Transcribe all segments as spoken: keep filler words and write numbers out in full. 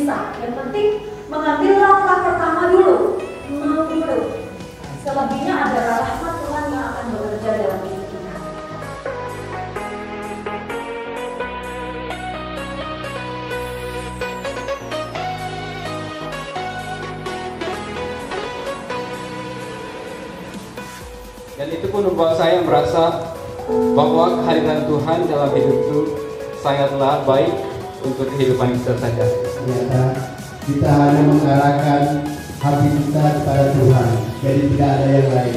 bisa. Yang penting mengambil langkah pertama dulu, mau dulu. Selebihnya adalah rahmat Tuhan yang akan bekerja dalam hidup kita. Dan itu pun membuat saya merasa bahwa kehadiran Tuhan dalam hidupku sangatlah baik untuk kehidupan kita saja. Ternyata kita hanya mengarahkan hati kita kepada Tuhan, jadi tidak ada yang lain.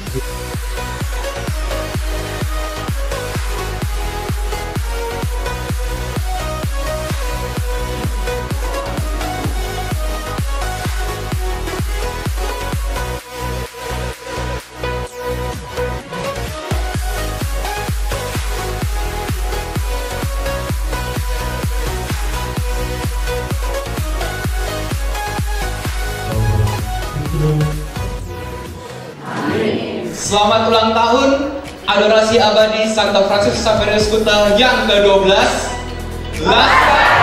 Selamat ulang tahun Adorasi Abadi Santa Francis Xaverius Kota yang ke dua belas.